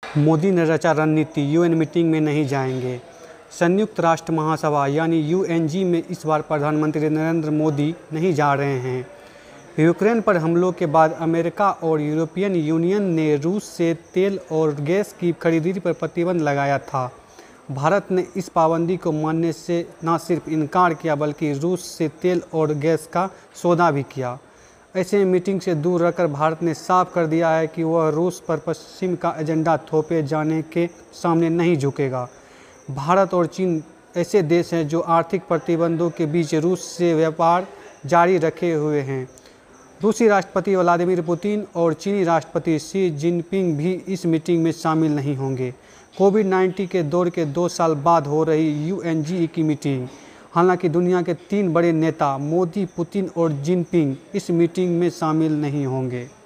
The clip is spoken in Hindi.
मोदी ने रचा रणनीति, यूएन मीटिंग में नहीं जाएंगे। संयुक्त राष्ट्र महासभा यानी यूएनजी में इस बार प्रधानमंत्री नरेंद्र मोदी नहीं जा रहे हैं। यूक्रेन पर हमलों के बाद अमेरिका और यूरोपियन यूनियन ने रूस से तेल और गैस की खरीदी पर प्रतिबंध लगाया था। भारत ने इस पाबंदी को मानने से न सिर्फ इनकार किया बल्कि रूस से तेल और गैस का सौदा भी किया। ऐसे में मीटिंग से दूर रहकर भारत ने साफ कर दिया है कि वह रूस पर पश्चिम का एजेंडा थोपे जाने के सामने नहीं झुकेगा। भारत और चीन ऐसे देश हैं जो आर्थिक प्रतिबंधों के बीच रूस से व्यापार जारी रखे हुए हैं। रूसी राष्ट्रपति व्लादिमीर पुतिन और चीनी राष्ट्रपति शी जिनपिंग भी इस मीटिंग में शामिल नहीं होंगे। कोविड-19 के दौर के 2 साल बाद हो रही यूएनजी की मीटिंग। हालांकि दुनिया के 3 बड़े नेता मोदी, पुतिन और जिनपिंग इस मीटिंग में शामिल नहीं होंगे।